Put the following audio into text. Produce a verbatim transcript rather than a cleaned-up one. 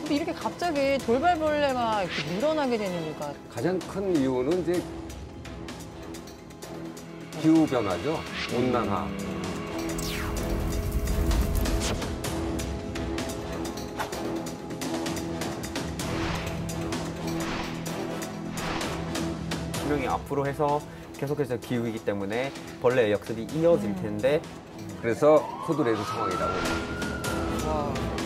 근데 이렇게 갑자기 돌발벌레가 이렇게 늘어나게 되는 이유가 가장 큰 이유는 이제 기후 변화죠. 온난화. 수명이 앞으로 해서 계속해서 기후이기 때문에 벌레의 역습이 이어질 텐데 그래서 코드레드 상황이라고. 와.